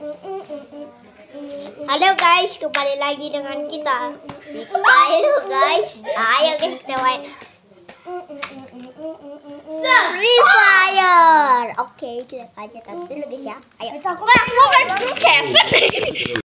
Halo guys, kembali lagi dengan kita. Halo guys, ayo guys kita main Free Fire. Oke, kita aja dulu guys ya. Ayo.